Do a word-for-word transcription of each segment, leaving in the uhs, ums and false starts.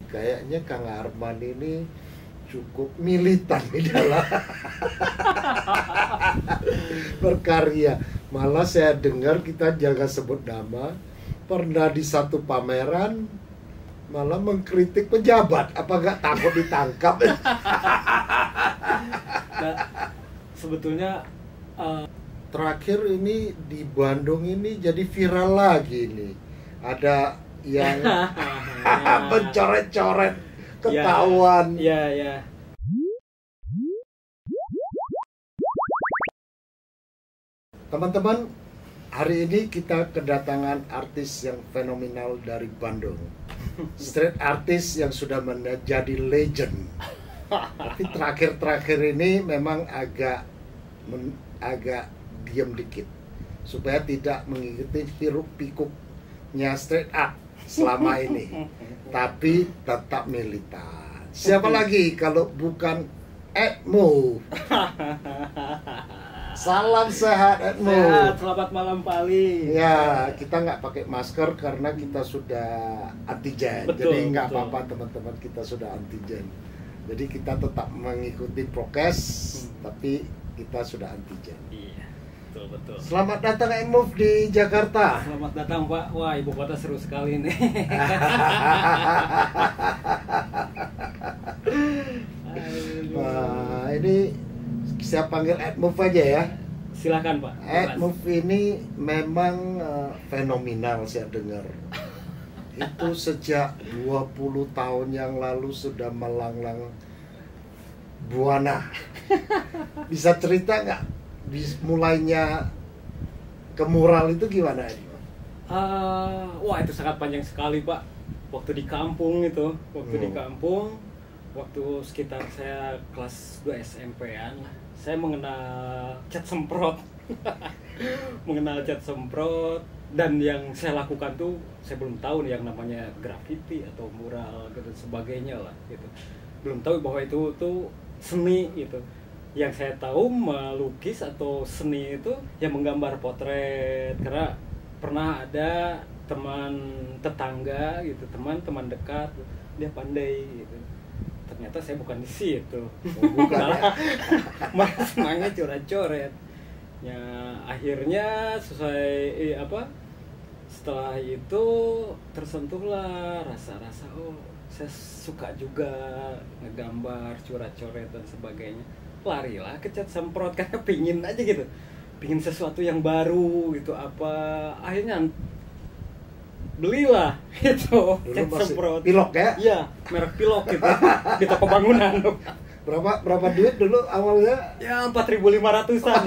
kayaknya Kang Arman ini cukup militan di dalam berkarya. Malah saya dengar, kita jangan sebut nama, pernah di satu pameran malah mengkritik pejabat. Apa nggak takut ditangkap? Nah, sebetulnya uh, terakhir ini di Bandung ini jadi viral lagi nih. Ada yang mencoret-coret ketahuan. Ya, ya. Teman-teman, hari ini kita kedatangan artis yang fenomenal dari Bandung. Street artis yang sudah menjadi legend. Tapi terakhir-terakhir ini memang agak men, agak diam dikit supaya tidak mengikuti hiruk pikuknya street art selama ini. Tapi tetap militan. Siapa lagi kalau bukan Edmo? Salam sehat Edmo. Sehat, selamat malam Pak Ali. Ya, kita nggak pakai masker karena kita sudah antigen. Betul, Jadi nggak betul. apa-apa teman-teman, kita sudah antigen. Jadi kita tetap mengikuti prokes, hmm. tapi kita sudah antigen. Iya, betul betul. Selamat datang Edmo di Jakarta. Selamat datang Pak. Wah, ibu kota seru sekali nih. Wah, ini saya panggil Edmo aja ya. Silakan Pak. Edmo ini memang uh, fenomenal saya dengar. Itu sejak dua puluh tahun yang lalu sudah melanglang buana. Bisa cerita nggak? Mulainya ke mural itu gimana? Uh, wah, itu sangat panjang sekali Pak. Waktu di kampung itu, waktu hmm. di kampung, waktu sekitar saya kelas dua S M P-an, saya mengenal cat semprot. mengenal cat semprot. Dan yang saya lakukan tuh, saya belum tahu yang namanya graffiti atau mural gitu sebagainya lah gitu. Belum tahu bahwa itu tuh seni gitu. Yang saya tahu melukis atau seni itu yang menggambar potret. Karena pernah ada teman tetangga gitu, teman-teman dekat, dia pandai gitu. Ternyata saya bukan di situ. Oh, bukan ya? Malah semuanya coret-coret. Ya akhirnya sesuai eh, apa setelah itu tersentuhlah rasa-rasa oh saya suka juga ngegambar, coret-coret dan sebagainya. Larilah ke cat semprot karena pingin aja gitu, pingin sesuatu yang baru gitu apa. Akhirnya belilah itu cat semprot pilok ya? Iya, merek pilok gitu di toko bangunan. Berapa berapa duit dulu awalnya? Ya empat ribu lima ratusan.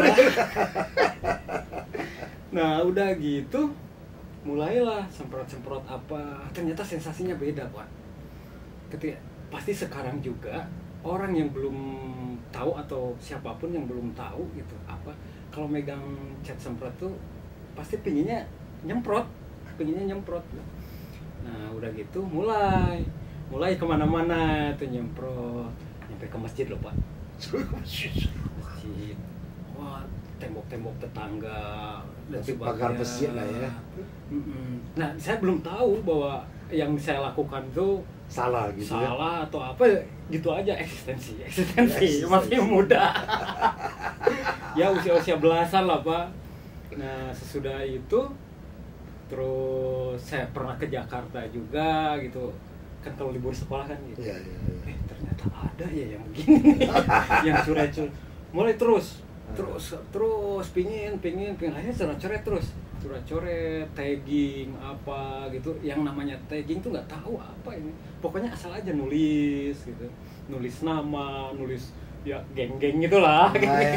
Nah udah gitu mulailah semprot-semprot apa. Ternyata sensasinya beda Pak. Ketika pasti sekarang juga orang yang belum tahu atau siapapun yang belum tahu gitu apa, kalau megang cat semprot tuh pasti pinginnya nyemprot, pinginnya nyemprot. Nah udah gitu mulai mulai kemana-mana tuh nyemprot. Sampai ke masjid loh Pak. Masjid. Wah, tembok-tembok tetangga dan sebagainya. Pagar masjid lah ya. Nah, saya belum tahu bahwa yang saya lakukan itu salah gitu ya. Salah atau apa gitu aja, eksistensi, eksistensi, eksistensi. Masih muda. Ya usia-usia belasan lah Pak. Nah, sesudah itu terus saya pernah ke Jakarta juga gitu. Kan kalau libur sekolah kan gitu. Iya, iya, iya. Eh ternyata ada ya yang begini. Yang coret-coret. Mulai terus, terus, terus pingin, pingin, pingin. Akhirnya coret-coret terus. Coret-coret, tagging, apa gitu. Yang namanya tagging tuh nggak tahu apa ini. Pokoknya asal aja nulis gitu. Nulis nama, nulis ya geng-geng gitulah. Oh, ya.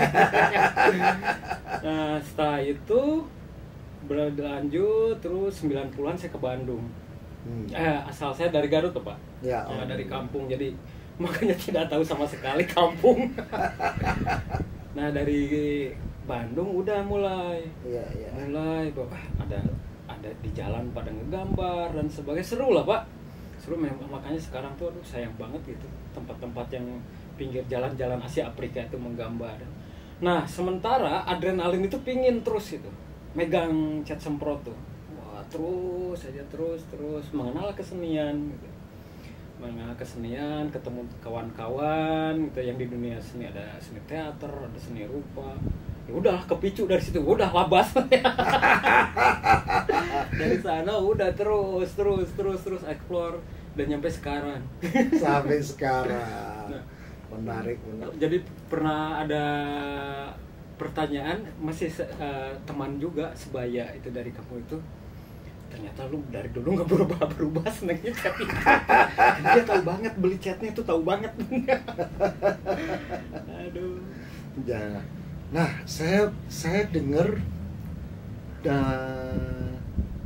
Nah setelah itu berlanjut terus sembilan puluhan saya ke Bandung. Hmm. Eh, asal saya dari Garut tuh Pak, ya, ya, oh. dari kampung, jadi makanya tidak tahu sama sekali kampung. Nah dari Bandung udah mulai, ya, ya. mulai bahwa ada ada di jalan pada ngegambar dan sebagainya, seru lah Pak, seru memang. Makanya sekarang tuh aduh sayang banget gitu tempat-tempat yang pinggir jalan-jalan Asia Afrika itu menggambar. Nah sementara adrenalin itu pingin terus itu megang cat semprot tuh. Terus saja terus terus mengenal kesenian gitu. mengenal kesenian, ketemu kawan-kawan gitu yang di dunia seni, ada seni teater, ada seni rupa. Ya udah kepicu dari situ, udah labas. Dari sana udah terus terus terus terus explore dan nyampe sekarang. Sampai sekarang. Nah, menarik, menarik. Jadi pernah ada pertanyaan masih uh, teman juga sebaya itu dari kamu itu, ternyata lu dari dulu nggak berubah-berubah senengnya chat itu. Dia tahu banget beli chatnya itu, tahu banget. Aduh. Ya. Nah, saya saya dengar dan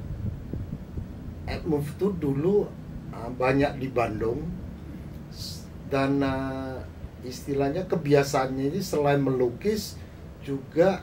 Edmove tuh dulu uh, banyak di Bandung dan uh, istilahnya kebiasaannya ini selain melukis juga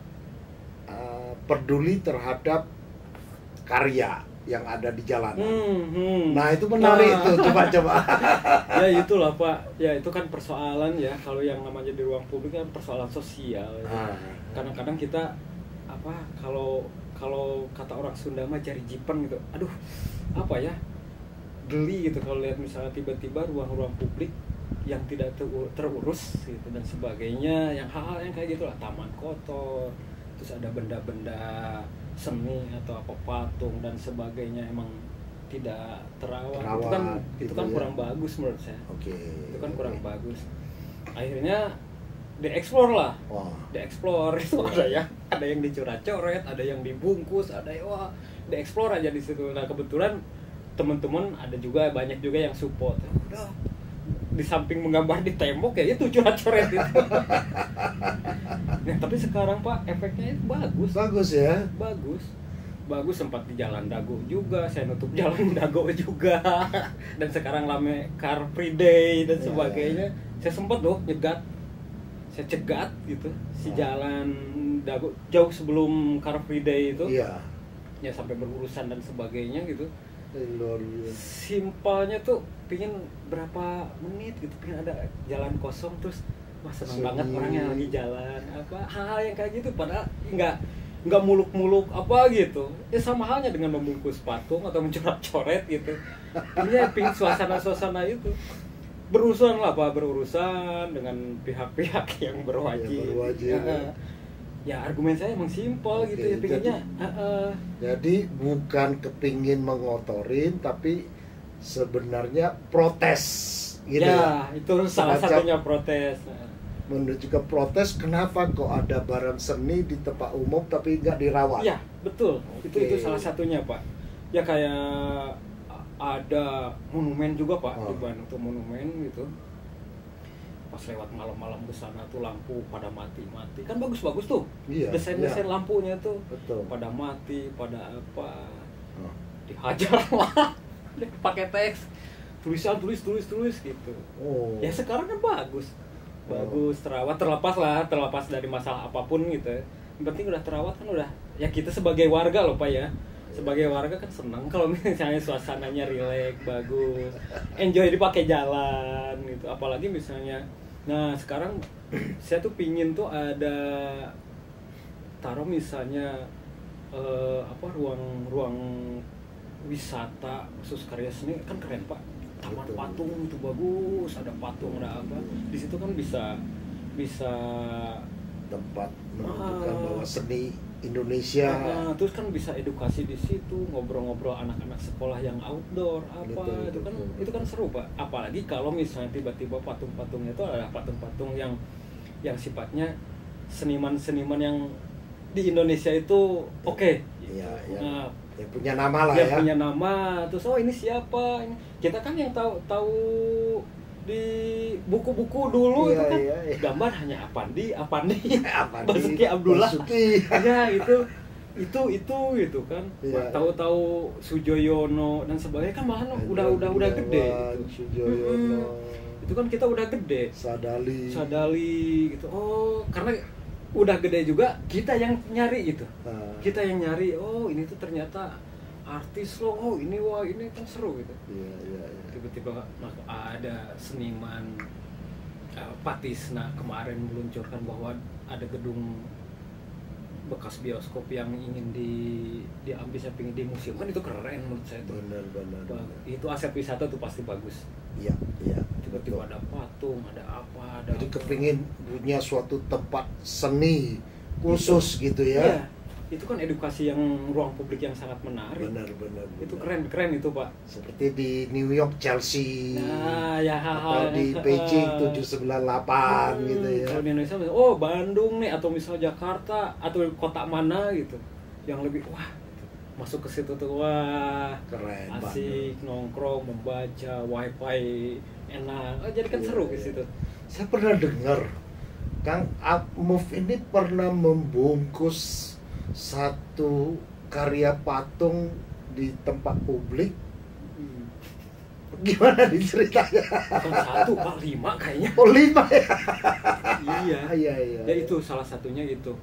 uh, peduli terhadap karya yang ada di jalanan. Hmm, hmm. Nah itu menarik nah. tuh, coba-coba. Ya itulah Pak, ya itu kan persoalan ya, kalau yang namanya di ruang publik kan persoalan sosial. Ya. Ah. Kadang-kadang kita apa kalau kalau kata orang Sunda mah cari jipen gitu. Aduh, apa ya? Geli gitu kalau lihat misalnya tiba-tiba ruang-ruang publik yang tidak terurus gitu dan sebagainya, yang hal-hal yang kayak gitulah, taman kotor, terus ada benda-benda seni atau apa patung dan sebagainya emang tidak terawat, terawat itu kan gitu itu kan ya. kurang bagus menurut saya. Oke. Itu kan kurang Oke. bagus. Akhirnya dieksplor lah. Wah. Dieksplor itu ada ya, ada yang dicoret-coret, ada yang dibungkus, ada yang wah, dieksplor aja di situ. Nah, kebetulan teman-teman ada juga banyak juga yang support. Udah di samping menggambar di tembok ya itu coret-coret itu. Nah, tapi sekarang Pak efeknya itu bagus. Bagus ya. Bagus. Bagus, sempat di Jalan Dago juga, saya nutup Jalan Dago juga. Dan sekarang rame Car Free Day dan Ya, sebagainya. Saya sempat loh nyegat. Saya cegat gitu si Oh. Jalan Dago jauh sebelum Car Free Day itu. Iya. Ya sampai berurusan dan sebagainya gitu. Luar biasa. Simpelnya tuh pingin berapa menit gitu, pingin ada jalan kosong terus wah senang Sunyi. banget orang yang lagi jalan apa hal-hal yang kayak gitu, padahal nggak nggak muluk-muluk apa gitu ya, sama halnya dengan membungkus patung atau mencoret-coret gitu. Ini ya pingin suasana-suasana itu, berurusan lah Pak, berurusan dengan pihak-pihak yang berwajib. Yang berwajib, Ya, ya. ya argumen saya emang simpel gitu Oke, ya, pinginnya jadi- uh, uh, Jadi bukan kepingin mengotorin, tapi sebenarnya protes, gitu ya, ya. itu salah Semacam satunya protes. Nah, menuju ke protes, kenapa kok ada barang seni di tempat umum tapi nggak dirawat? iya, betul. Itu Oke. itu salah satunya, Pak. Ya kayak ada monumen juga, Pak, Oh. di Bandung tuh monumen gitu. Pas lewat malam-malam ke sana tuh lampu pada mati-mati. Kan bagus-bagus tuh. Iya, Desain-desain iya. lampunya tuh Betul. pada mati, pada apa. Oh. Dihajar lah. Pakai teks. Tulisan tulis tulis tulis gitu. Oh. Ya sekarang kan bagus. Bagus, terawat, terlepas lah, terlepas dari masalah apapun gitu. Yang penting udah terawat kan udah. Ya kita sebagai warga loh Pak ya. Sebagai warga kan senang kalau misalnya suasananya rileks, bagus. Enjoy dipakai jalan gitu. Apalagi misalnya nah sekarang saya tuh pingin tuh ada taruh misalnya eh, apa ruang-ruang wisata khusus karya seni kan keren Pak. Taman Betul. patung itu bagus, ada patung ada apa. Di situ kan bisa bisa Tempat menunjukkan Ah. bahwa seni Indonesia. nah, terus kan bisa edukasi di situ, ngobrol-ngobrol anak-anak sekolah yang outdoor apa Betul, itu kan betul. itu kan seru Pak. Apalagi kalau misalnya tiba-tiba patung-patungnya itu adalah patung-patung yang yang sifatnya seniman-seniman yang di Indonesia itu oke. Iya, iya. Nah, Ya punya nama lah dia ya. punya nama, terus oh ini siapa? Ini kita kan yang tahu tahu di buku-buku dulu Iya, itu kan iya, iya. gambar hanya Apandi, Apandi, Apandi, Basuki Abdullah. Basuki. Ya itu itu itu gitu kan. Iya. Tahu-tahu Sujoyono dan sebagainya kan malahan udah udah udah gede gitu. Sujoyono, Mm-mm. Itu kan kita udah gede. Sadali. Sadali gitu. Oh, karena udah gede juga kita yang nyari gitu. Nah, Kita yang nyari, oh ini tuh ternyata artis loh, oh ini wah ini kan seru gitu. Iya, iya, iya. Tiba-tiba nah, ada seniman uh, Patisna kemarin meluncurkan bahwa ada gedung bekas bioskop yang ingin di diambil saya pingin di museum kan itu keren menurut saya tuh. Benar, benar, benar. Itu aset wisata tuh pasti bagus. Iya, iya. Tiba-tiba ada patung, ada apa, ada Jadi apa. kepingin punya suatu tempat seni khusus itu, gitu ya. Iya. Itu kan edukasi yang ruang publik yang sangat menarik. Benar, benar. Itu benar. keren-keren itu, Pak. Seperti di New York Chelsea. Nah, ya atau hal-hal di Beijing tujuh sembilan delapan hmm, gitu ya. Kalau di Indonesia misalnya, oh Bandung nih atau misalnya Jakarta atau kota mana gitu yang lebih wah gitu. Masuk ke situ tuh wah Keren asik Bandung. nongkrong membaca wifi enak oh, jadi kan Iya, seru iya. ke situ. Saya pernah dengar Kang Apmove ini pernah membungkus satu karya patung di tempat publik. Hmm. Gimana diceritanya? Bukan satu pak lima kayaknya. Oh, lima ya? Iya. Iya, iya. Ya itu salah satunya gitu.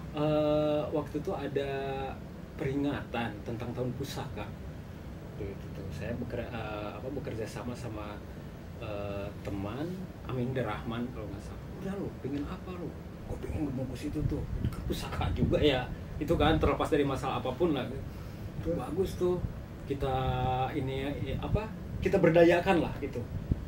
Eh, waktu itu ada peringatan tentang tahun pusaka. Gitu tuh. Saya bekerja apa bekerja sama sama eh, teman Amin Rahman kalau nggak salah. Udah lu, pengen apa lu? Gue pengen ngebungkus itu tuh ke pusaka juga ya. Itu kan terlepas dari masalah apapun lah. Itu bagus tuh kita ini ya, apa? Kita berdayakan lah gitu.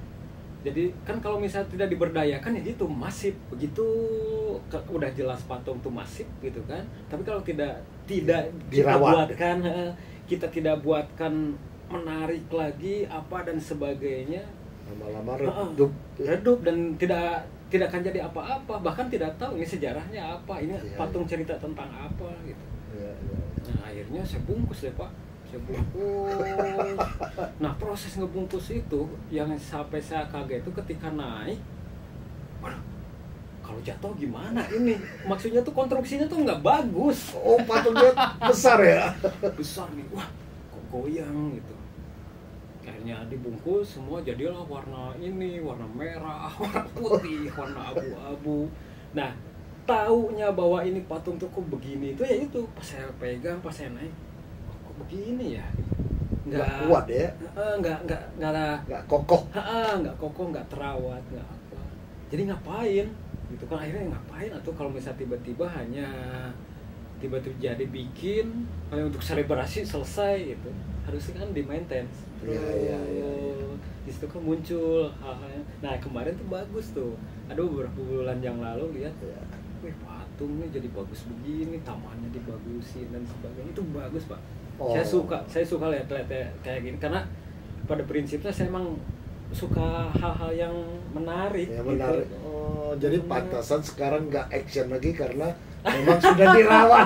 Jadi kan kalau misalnya tidak diberdayakan ya gitu masif begitu ke, udah jelas patung tuh masif gitu kan. Tapi kalau tidak tidak kita Dirawat. buatkan eh, kita tidak buatkan menarik lagi apa dan sebagainya Lama-lama Heeh. redup. redup dan tidak tidak akan jadi apa-apa bahkan tidak tahu ini sejarahnya apa ini Iya, patung cerita tentang apa gitu. Iya, iya. Nah akhirnya saya bungkus deh pak, saya bungkus. Nah proses ngebungkus itu yang sampai saya kaget itu ketika naik, waduh, kalau jatuh gimana ini? Maksudnya tuh konstruksinya tuh nggak bagus, Oh, patungnya besar ya? besar nih, wah kok goyang gitu. Akhirnya dibungkus semua jadilah warna ini, warna merah, warna putih, warna abu-abu. Nah taunya bahwa ini patung tuh kok begini itu ya itu pas saya pegang, pas saya naik, kok begini ya? Nggak kuat ya? Eh, nggak nggak nggak Nggak kokoh. ha, nggak kokoh, nggak terawat, nggak apa. Jadi ngapain? Gitu kan akhirnya ngapain? Atau kalau misalnya tiba-tiba hanya tiba-tiba jadi bikin hanya untuk selebrasi selesai gitu. Harusnya kan di maintenance. Iya, iya, iya, iya. Di situ kan muncul hal-hal. Nah kemarin tuh bagus tuh. Ada beberapa bulan yang lalu lihat, Ya. wih patung nih jadi bagus begini, tamannya dibagusin dan sebagainya. Itu bagus pak. Oh. Saya suka, saya suka lihat-lihat kayak gini karena pada prinsipnya saya emang suka hal-hal yang menarik. Ya, gitu. menarik. Oh, jadi Hmm. pantasan sekarang nggak action lagi karena memang sudah dirawat.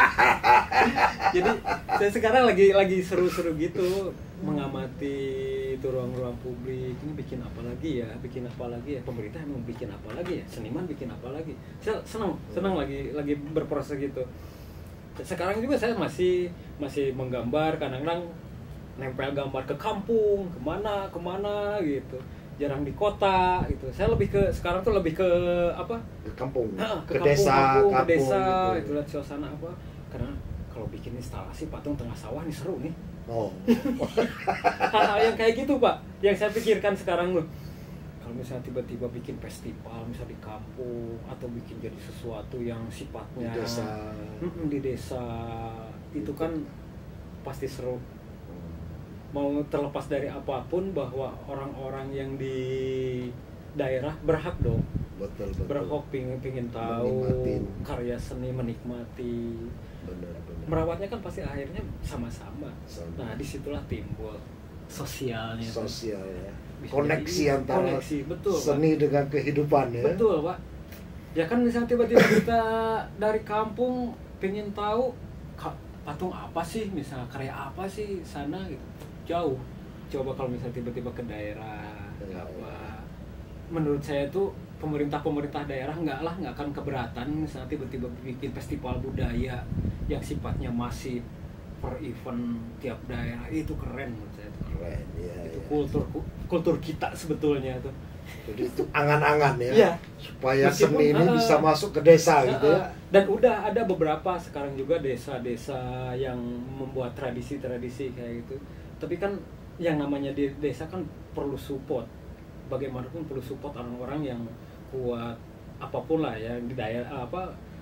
Jadi saya sekarang lagi lagi seru-seru gitu mengamati itu ruang-ruang publik. Ini bikin apa lagi ya? Bikin apa lagi ya? Pemerintah emang bikin apa lagi ya? Seniman bikin apa lagi? Saya senang, senang lagi lagi berproses gitu. Sekarang juga saya masih masih menggambar, kadang-kadang nempel gambar ke kampung, kemana kemana gitu. Jarang di kota gitu. Saya lebih ke sekarang tuh lebih ke apa? Ke kampung, Nah, ke, kampung, desa, kampung, kampung ke desa, gitu. itu lihat suasana apa. Karena kalau bikin instalasi patung tengah sawah nih seru nih. Oh, Hal-hal yang kayak gitu pak, yang saya pikirkan sekarang loh. Kalau misalnya tiba-tiba bikin festival, misalnya di kampung atau bikin jadi sesuatu yang di sifatnya desa. Mm-mm, di desa, itu kan pasti seru. Mau terlepas dari apapun bahwa orang-orang yang di daerah berhak dong. Betul, betul. Berhak pingin, pingin tahu Menikmatin. karya seni, menikmati. Benar, benar. Merawatnya kan pasti akhirnya sama-sama. Sama. Nah disitulah timbul sosialnya tuh. Sosial ya. Bisa Koneksi jadi- antara koneksi, betul, Pak. seni dengan kehidupan ya. Betul pak. Ya kan misalnya tiba-tiba kita dari kampung pengen tahu ka- patung apa sih, misalnya karya apa sih sana gitu, jauh. Coba kalau misalnya tiba-tiba ke daerah Ya, apa, menurut saya tuh pemerintah-pemerintah daerah nggak lah nggak akan keberatan misalnya tiba-tiba bikin festival budaya yang sifatnya masif per event tiap daerah. Itu keren menurut saya tuh. Keren, ya, Itu ya. kultur kultur kita sebetulnya tuh. Jadi itu angan-angan ya. Iya. Supaya Meskipun, seni ini uh, bisa masuk ke desa gitu ya. Dan udah ada beberapa sekarang juga desa-desa yang membuat tradisi-tradisi kayak gitu. Tapi kan yang namanya di desa kan perlu support. Bagaimanapun perlu support orang-orang yang kuat apapun lah ya di daerah apa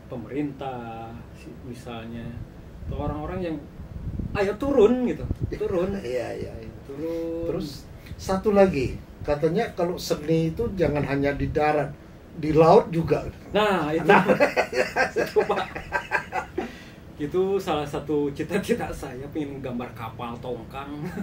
pemerintah misalnya, atau orang-orang yang ayo turun gitu, turun. Iya, iya, iya. Turun. Terus satu lagi, katanya kalau seni itu jangan hanya di darat, di laut juga. Nah, itu. Nah. Itu, Pak. Itu salah satu cita-cita saya, pengen gambar kapal tongkang.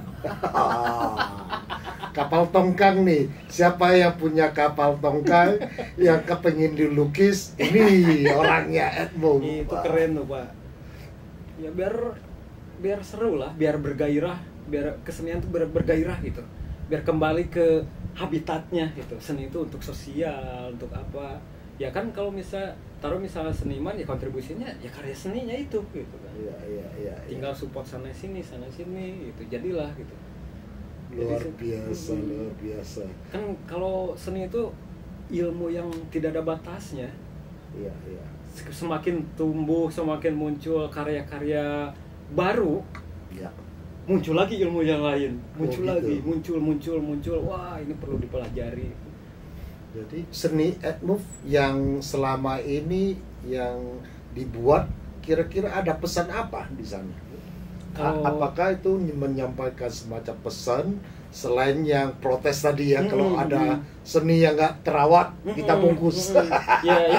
Ah, kapal tongkang nih, siapa yang punya kapal tongkang yang kepengin dilukis, ini orangnya Edmo. Itu keren tuh, Pak. Ya biar biar seru lah, biar bergairah, biar kesenian tuh ber, bergairah gitu, biar kembali ke habitatnya gitu. Seni itu untuk sosial, untuk apa? Ya kan kalau misal taruh misalnya seniman, ya kontribusinya ya karya seninya itu gitu kan. Iya, iya, iya. Tinggal support sana sini, sana sini, gitu. Jadilah gitu. Luar Jadi, biasa, hmm, luar biasa. Kan kalau seni itu ilmu yang tidak ada batasnya. Iya, iya. Semakin tumbuh, semakin muncul karya-karya baru, Ya. muncul lagi ilmu yang lain, muncul Oh, gitu. lagi, muncul, muncul, muncul. Wah, ini perlu dipelajari. Jadi seni Edmove yang selama ini yang dibuat, kira-kira ada pesan apa di sana? A- Kalau- Apakah itu menyampaikan semacam pesan selain yang protes tadi ya, Mm-mm, kalau ada mm-mm. seni yang nggak terawat kita Mm-mm, bungkus. mm-mm. Iya, iya.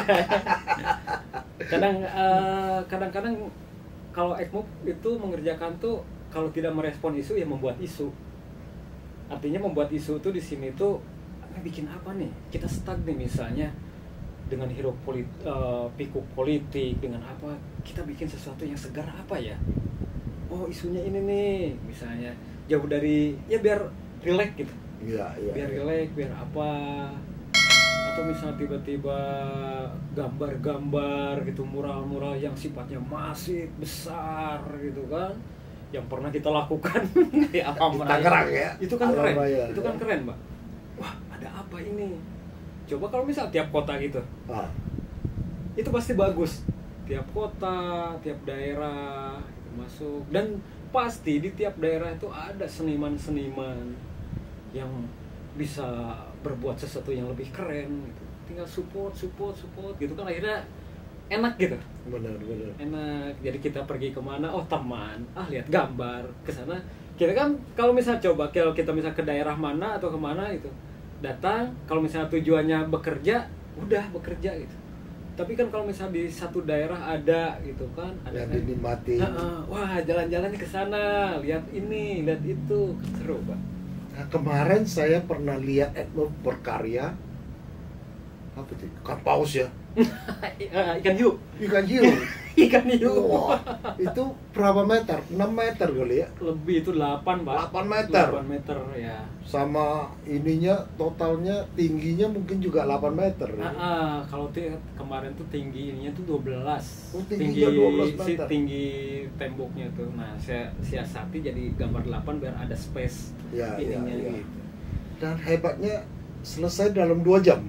Kadang eh, kadang-kadang kalau Ekmuk itu mengerjakan tuh kalau tidak merespon isu ya membuat isu. Artinya membuat isu tuh di sini tuh bikin apa nih? Kita stuck nih misalnya dengan hiruk polit, eh, pikuk politik, dengan apa? Kita bikin sesuatu yang segar apa ya? Oh, isunya ini nih, misalnya jauh dari ya biar relax gitu. Iya, iya. Biar relax, biar apa? Atau misalnya tiba-tiba gambar-gambar gitu, mural-mural yang sifatnya masif, besar gitu kan, yang pernah kita lakukan di Alam Di Raya. Tangerang ya? Itu kan Alam keren, Raya, itu kan ya. keren, Mbak. Wah, ada apa ini? Coba kalau misal tiap kota gitu, Ah, itu pasti bagus. Tiap kota, tiap daerah itu masuk, dan pasti di tiap daerah itu ada seniman-seniman yang bisa berbuat sesuatu yang lebih keren gitu. Tinggal support, support, support gitu kan, akhirnya enak gitu, benar, benar. enak. Jadi kita pergi kemana, oh teman, ah lihat gambar ke sana. Kita kan kalau misalnya coba kalau kita misalnya ke daerah mana atau kemana itu datang, kalau misalnya tujuannya bekerja, udah bekerja gitu. Tapi kan kalau misalnya di satu daerah ada gitu kan, ada Yang kan, dinikmati. "Heeh, wah jalan-jalan ke sana, lihat ini, lihat itu, seru Pak." Nah, kemarin saya pernah lihat Edmove berkarya apa itu? Ikan paus ya? Eh, ikan hiu, Ikan hiu. ikan hiu. Wah, itu berapa meter? enam meter kali ya? Lebih itu delapan Pak. delapan meter. delapan meter ya. Sama ininya totalnya tingginya mungkin juga delapan meter. Ah, ah, kalau ti- kemarin tuh tinggi ininya tuh dua belas. Oh, tinggi tingginya dua belas si meter. tinggi temboknya tuh. Nah, saya siasati jadi gambar delapan biar ada space Ya, ya, ininya ya. gitu. Dan hebatnya selesai dalam dua jam.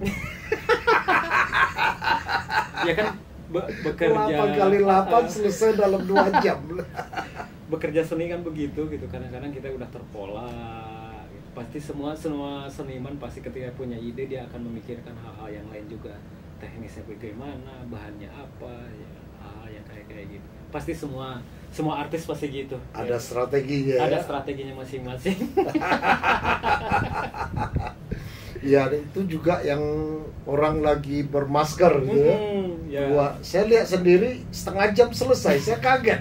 Ya kan be- bekerja delapan kali delapan ah, selesai dalam dua jam. bekerja seni kan begitu gitu. Kadang-kadang kita udah terpola gitu. Pasti semua semua seniman pasti ketika punya ide dia akan memikirkan hal-hal yang lain juga. Teknisnya bagaimana, bahannya apa, ya, hal yang kayak kayak gitu. Pasti semua semua artis pasti gitu. Ada ya. strateginya. Ada ya. strateginya masing-masing. Ya, itu juga yang orang lagi bermasker gitu ya. Hmm, ya. Wah, saya lihat sendiri setengah jam selesai, saya kaget.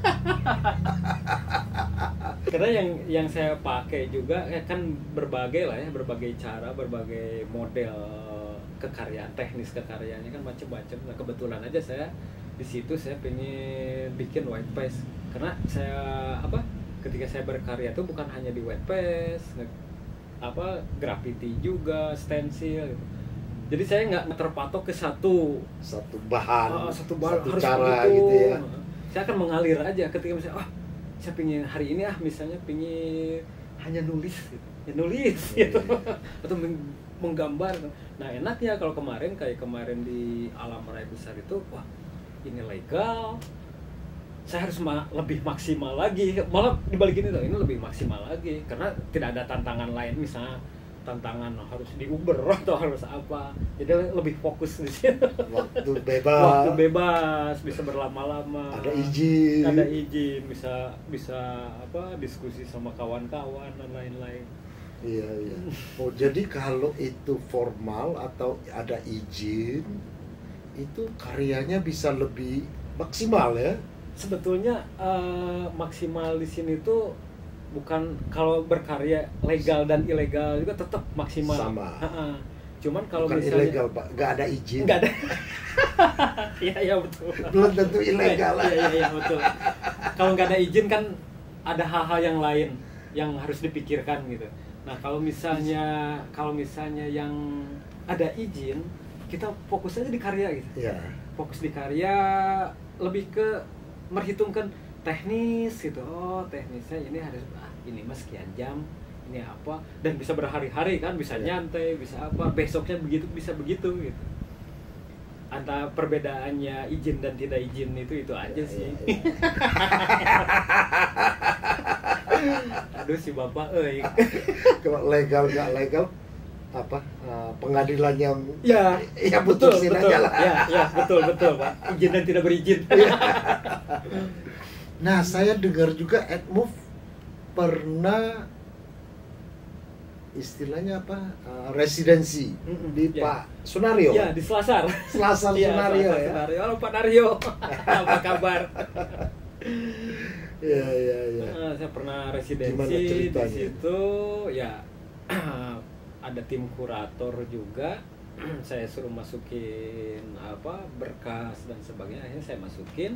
Karena yang yang saya pakai juga ya kan berbagai lah ya, berbagai cara, berbagai model kekaryaan, teknis kekaryaannya kan macam-macam. Nah, kebetulan aja saya di situ saya pengen bikin white paste. Karena saya apa? Ketika saya berkarya itu bukan hanya di white paste, apa graffiti juga, stensil gitu. Jadi saya nggak terpatok ke satu Satu bahan, ah, satu bahan satu harus cara begitu. gitu ya. Saya akan mengalir aja ketika misalnya, ah saya pingin hari ini ah misalnya pingin hanya nulis gitu, ya nulis gitu, atau meng- menggambar. Nah enaknya kalau kemarin kayak kemarin di Alam Raya Besar itu, wah ini legal, saya harus ma- lebih maksimal lagi, malah dibalik ini tuh, ini lebih maksimal lagi karena tidak ada tantangan lain misalnya tantangan harus di Uber atau harus apa, jadi lebih fokus di situ. Waktu bebas, waktu bebas bisa berlama-lama, ada izin, ada izin bisa bisa apa diskusi sama kawan-kawan dan lain-lain. Iya iya. Oh jadi kalau itu formal atau ada izin, itu karyanya bisa lebih maksimal ya? Sebetulnya uh, maksimal di sini tuh bukan, kalau berkarya legal dan ilegal juga tetap maksimal. Sama. Ha-ha. Cuman kalau bukan misalnya ilegal Pak, nggak ada izin. Nggak ada. Iya iya betul. Belum tentu ilegal. Iya iya iya betul. Kalau nggak ada izin kan ada hal-hal yang lain yang harus dipikirkan gitu. Nah kalau misalnya kalau misalnya yang ada izin, kita fokus aja di karya gitu. Iya. Fokus di karya, lebih ke merhitungkan teknis gitu. Oh teknisnya ini harus ah, ini mas sekian jam, ini apa, dan bisa berhari-hari kan, bisa ya. nyantai, bisa apa, besoknya begitu, bisa begitu gitu. Antara perbedaannya izin dan tidak izin itu itu aja ya, sih. Ya, ya. Aduh si bapak, eh. Kalau legal nggak legal apa uh, pengadilan yang ya, ya betul putusin betul aja lah. ya ya betul betul Pak, izin dan tidak berizin. Nah saya dengar juga Edmove pernah istilahnya apa uh, residensi Mm-mm, di ya. Pak Sunario. Ya di Selasar. Selasar Ya, Sunario Selasar ya. Sunario. Halo Pak Naryo, apa kabar? Iya iya iya. Nah, saya pernah Gimana residensi di ceritanya? situ ya. Ada tim kurator juga. Saya suruh masukin apa berkas dan sebagainya, akhirnya saya masukin.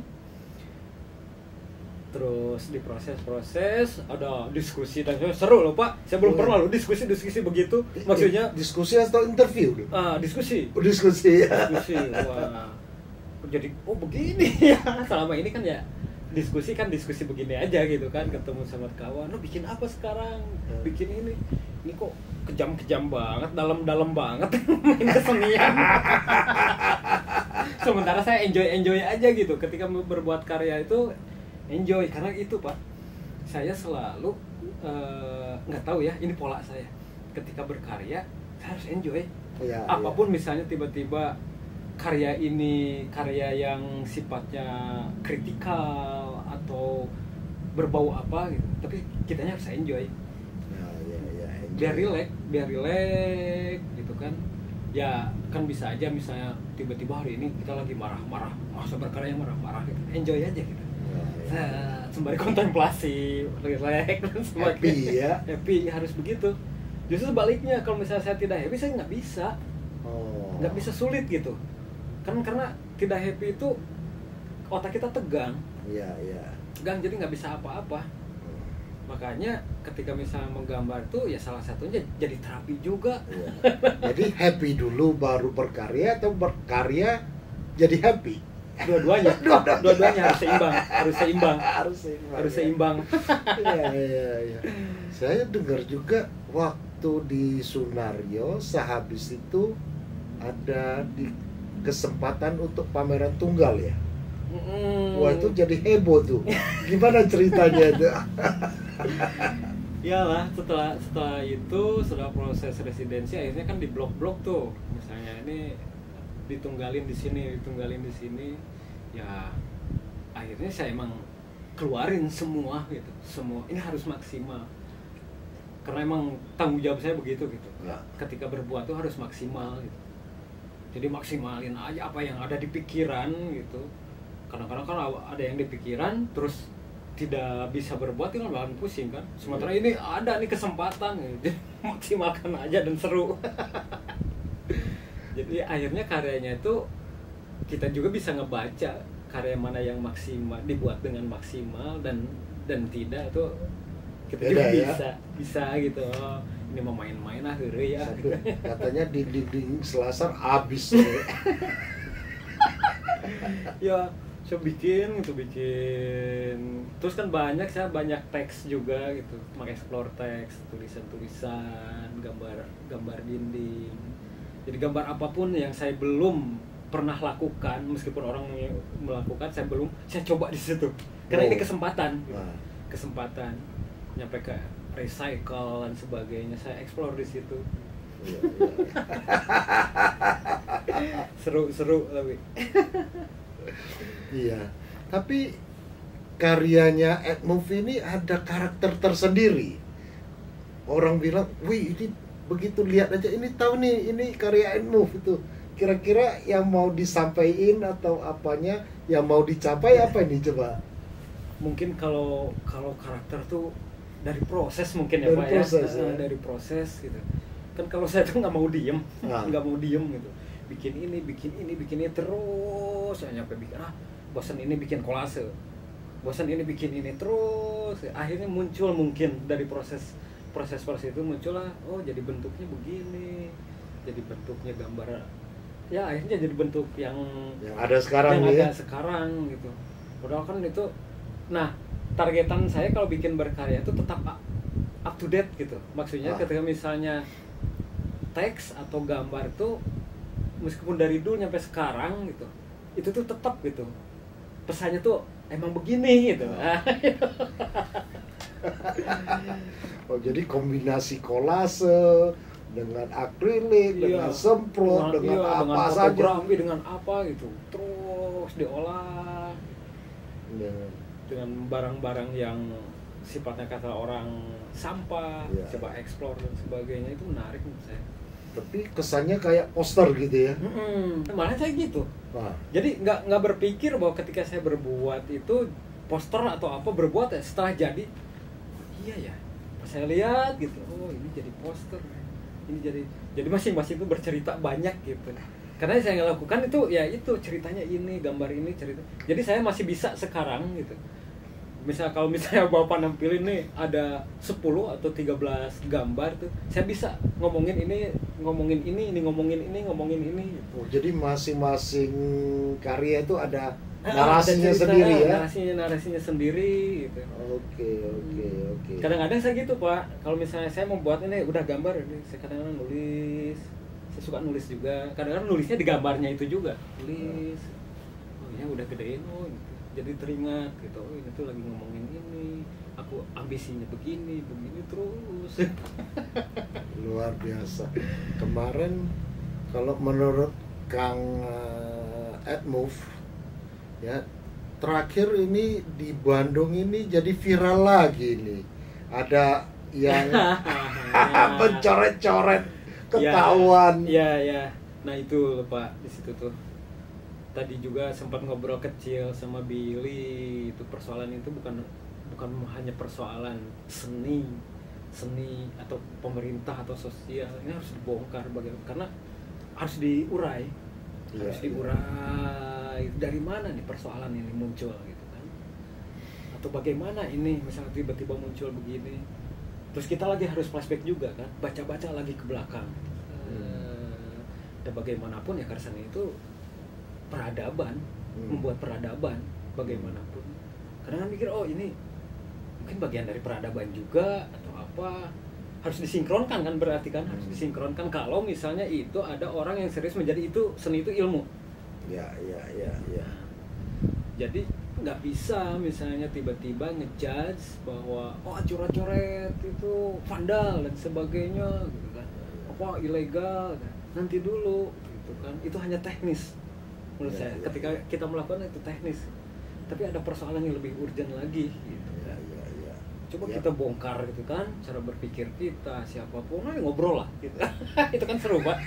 Terus diproses-proses, ada diskusi dan seru loh Pak. Saya belum Oh, pernah loh diskusi-diskusi begitu. Maksudnya diskusi atau interview? ah diskusi. Oh, diskusi ya. Diskusi. Wah. Jadi oh begini ya. Selama ini kan ya diskusi kan diskusi begini aja gitu kan, ketemu sama kawan, lo bikin apa sekarang? Bikin ini. Ini kok kejam-kejam banget, dalam-dalam banget main kesenian. Sementara saya enjoy-enjoy aja gitu ketika berbuat karya itu. Enjoy, karena itu Pak, saya selalu nggak uh, tahu ya, ini pola saya ketika berkarya, saya harus enjoy Ya, apapun ya. Misalnya tiba-tiba karya ini karya yang sifatnya kritikal atau berbau apa gitu, tapi kitanya harus enjoy. Ya, ya, ya, enjoy. Biar relax, biar relax gitu kan. Ya kan bisa aja misalnya tiba-tiba hari ini kita lagi marah-marah, masa berkarya yang marah-marah gitu, enjoy aja gitu. Nah, sembari kontemplasi, relax, happy ya. Happy harus begitu. Justru sebaliknya, kalau misalnya saya tidak happy, saya nggak bisa, Oh. nggak bisa, sulit gitu. Kan karena tidak happy itu otak kita tegang, Iya iya. tegang jadi nggak bisa apa-apa. Makanya ketika misalnya menggambar tuh ya salah satunya jadi terapi juga. Ya. Jadi happy dulu baru berkarya atau berkarya jadi happy? Dua-duanya, dua-duanya harus seimbang, harus seimbang, harus seimbang. harus seimbang. Iya iya iya. Saya dengar juga waktu di Sunario sehabis itu ada di kesempatan untuk pameran tunggal ya. Mm. Wah itu jadi heboh tuh. Gimana ceritanya itu? Iyalah, setelah setelah itu setelah proses residensi akhirnya kan di blok-blok tuh. Misalnya ini ditunggalin di sini, ditunggalin di sini. Ya akhirnya saya emang keluarin semua gitu. Semua ini harus maksimal. Karena emang tanggung jawab saya begitu gitu. Ya. Ketika berbuat tuh harus maksimal gitu. Jadi maksimalin aja apa yang ada di pikiran gitu. Kadang-kadang kan ada yang di pikiran terus tidak bisa berbuat, kan bahan pusing kan. Sementara ini ada nih kesempatan gitu. Maksimalkan aja dan seru. Jadi akhirnya karyanya itu kita juga bisa ngebaca karya mana yang maksimal, dibuat dengan maksimal dan dan tidak itu kita Beda, juga ya? bisa bisa gitu. Oh, ini mau main-main ah heureuy ya. Aduh, katanya di dinding Selasar abis. Ya saya bikin gitu, bikin terus kan banyak, saya banyak teks juga gitu, mengeksplor teks, tulisan-tulisan, gambar gambar dinding. Jadi gambar apapun yang saya belum pernah lakukan, meskipun orang melakukan, saya belum, saya coba di situ karena Oh. ini kesempatan Nah. kesempatan nyampe ke recycle dan sebagainya, saya explore di situ. Iya, iya. Seru-seru tapi. Iya, tapi karyanya Edmove ini ada karakter tersendiri. Orang bilang, wih ini begitu lihat aja, ini tahu nih, ini karya Edmove itu. Kira-kira yang mau disampaikan atau apanya, yang mau dicapai apa ini coba? Mungkin kalau kalau karakter tuh dari proses mungkin ya Dari Pak proses, ya, ya. dari proses gitu. Kan kalau saya tuh nggak mau diem, Nah. nggak mau diem gitu. Bikin ini, bikin ini, bikin ini terus, saya nyampe bikin ah, bosan ini bikin kolase, bosan ini bikin ini terus. Akhirnya muncul mungkin dari proses proses proses itu muncul lah, oh jadi bentuknya begini, jadi bentuknya gambar. Ya akhirnya jadi bentuk yang Yang ada sekarang yang nih ada ya. sekarang gitu. Padahal kan itu, nah targetan saya kalau bikin berkarya itu tetap up to date gitu. Maksudnya Ah. ketika misalnya teks atau gambar itu meskipun dari dulu sampai sekarang gitu, itu tuh tetap gitu. Pesannya tuh emang begini gitu. Ah. Oh jadi kombinasi kolase dengan akrilik, dengan semprot, dengan, iya, apa dengan saja. fotografi, dengan apa gitu, terus diolah Ya. dengan barang-barang yang sifatnya kata orang sampah, Iya. coba explore dan sebagainya, itu menarik menurut saya. Tapi kesannya kayak poster gitu ya. Mm-mm. Malah saya gitu. Nah, Jadi nggak nggak berpikir bahwa ketika saya berbuat itu poster atau apa, berbuat ya setelah jadi, oh, iya ya. Pas saya lihat gitu, oh ini jadi poster, ini jadi jadi masing-masing itu bercerita banyak gitu. Karena yang saya lakukan itu ya itu ceritanya ini, gambar ini cerita. Jadi saya masih bisa sekarang gitu. Misal kalau misalnya Bapak nampilin nih ada sepuluh atau tiga belas gambar tuh, saya bisa ngomongin ini, ngomongin ini, ini ngomongin ini, ngomongin ini. oh, jadi masing-masing karya itu ada Ah, narasinya ada cerita, sendiri ya. Narasinya narasinya sendiri gitu. Oke, oke, oke. Kadang-kadang saya gitu Pak, kalau misalnya saya mau buat ini udah gambar ini, saya kadang-kadang nulis, saya suka nulis juga. Kadang-kadang nulisnya di gambarnya itu juga, tulis. Oh ya udah gedein, oh gitu. Jadi teringat gitu, oh ini tuh lagi ngomongin ini, aku ambisinya begini, begini terus. Luar biasa. Kemarin kalau menurut Kang uh, Edmove ya, terakhir ini di Bandung ini jadi viral lagi nih. Ada yang mencoret-coret ketahuan. Iya, iya. Nah itu loh, Pak, di situ tuh. Tadi juga sempat ngobrol kecil sama Billy, itu persoalan itu bukan bukan hanya persoalan seni, seni atau pemerintah atau sosial. Ini harus dibongkar bagaimana, karena harus diurai. Iya, Harus diurai dari mana nih persoalan ini muncul gitu kan. Atau bagaimana ini misalnya tiba-tiba muncul begini. Terus kita lagi harus flashback juga kan, baca-baca lagi ke belakang. Hmm. Dan bagaimanapun ya karena itu peradaban, hmm. membuat peradaban bagaimanapun. Karena kan mikir oh ini mungkin bagian dari peradaban juga atau apa, harus disinkronkan kan, berarti kan harus disinkronkan kalau misalnya itu ada orang yang serius menjadi itu seni itu ilmu. Ya, ya, ya, ya. Jadi nggak bisa misalnya tiba-tiba ngejudge bahwa oh coret-coret itu vandal dan sebagainya gitu kan, apa ilegal kan. Nanti dulu gitu kan, itu hanya teknis menurut ya, saya. ya, Ketika ya. kita melakukan itu teknis, tapi ada persoalan yang lebih urgent lagi gitu Ya, kan. ya, ya. Coba Ya. kita bongkar gitu kan, cara berpikir kita, siapapun, nah, ngobrol lah gitu. Itu kan seru Pak.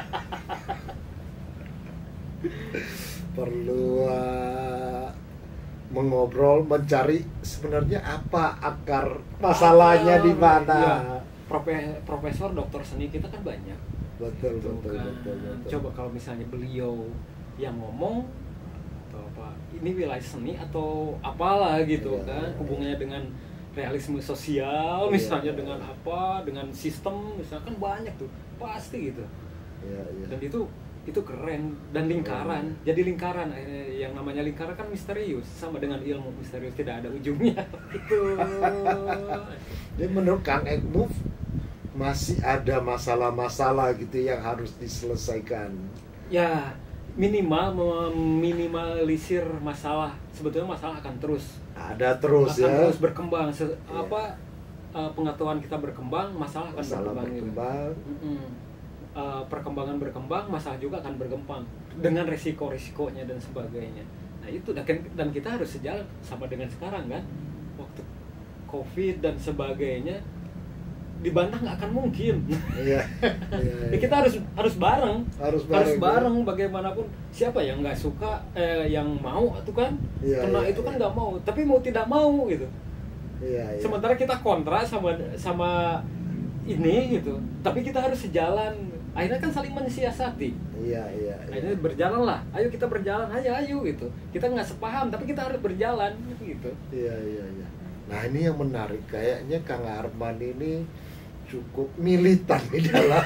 Perlu uh, mengobrol, mencari sebenarnya apa akar masalahnya di mana. Iya. Profe- profesor doktor seni kita kan banyak. Betul, Gitu betul, kan. betul, betul. Coba kalau misalnya beliau yang ngomong atau apa, ini wilayah seni atau apalah gitu Iya, kan, iya, hubungannya dengan realisme sosial Iya, misalnya, iya. dengan apa, dengan sistem misalkan, banyak tuh pasti gitu. Ya, ya. Dan itu itu keren dan lingkaran. Keren. Jadi lingkaran, eh, yang namanya lingkaran kan misterius, sama dengan ilmu misterius, tidak ada ujungnya. Gitu. Jadi menurut Kang Edmove masih ada masalah-masalah gitu yang harus diselesaikan. Ya, minimal meminimalisir masalah. Sebetulnya masalah akan terus Ada terus akan ya. terus berkembang. Se- Iya. apa eh, pengetahuan kita berkembang, masalah akan Masalah berkembang, gitu. berkembang. Mm-mm. uh, perkembangan berkembang, masalah juga akan berkembang dengan resiko-resikonya dan sebagainya. Nah itu, dan kita harus sejalan sama dengan sekarang kan, waktu COVID dan sebagainya dibantah nggak akan mungkin. Iya. Iya, iya. Kita harus harus bareng, harus bareng, harus bareng ya. Bagaimanapun siapa yang nggak suka, eh, yang mau itu kan, iya, kena iya, itu kan iya. nggak mau, tapi mau tidak mau gitu. Iya, iya. Sementara kita kontra sama sama ini gitu, tapi kita harus sejalan. Akhirnya kan saling mensiasati. Iya, iya, iya. Akhirnya berjalan lah. Ayo kita berjalan, ayo ayo gitu. Kita nggak sepaham, tapi kita harus berjalan gitu. Iya, iya, iya. Nah ini yang menarik, kayaknya Kang Arman ini cukup militan di dalam